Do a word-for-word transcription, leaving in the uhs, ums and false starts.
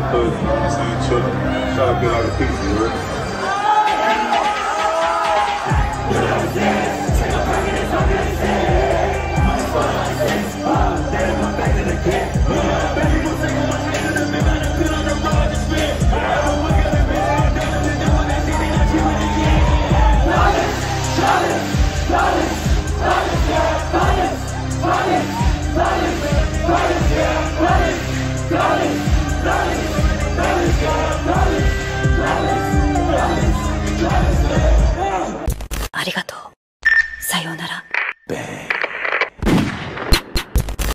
cousin, you know what I'm saying? Chilling. Shout out to like a pizza, you heard?